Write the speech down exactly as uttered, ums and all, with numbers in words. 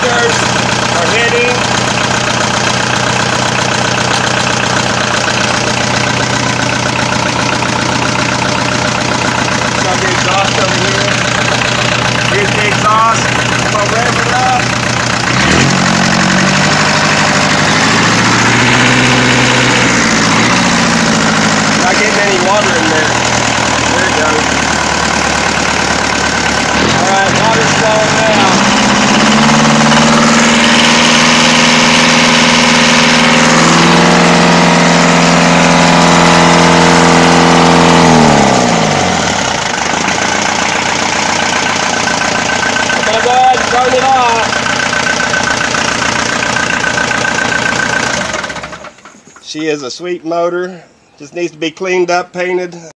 motors are hitting. Got the exhaust over here. Here's the exhaust. I'm gonna rev it up. Not getting any water in there. There it goes. Alright, water's flowing now. Okay, go ahead and turn it off. She is a sweet motor. Just needs to be cleaned up, painted.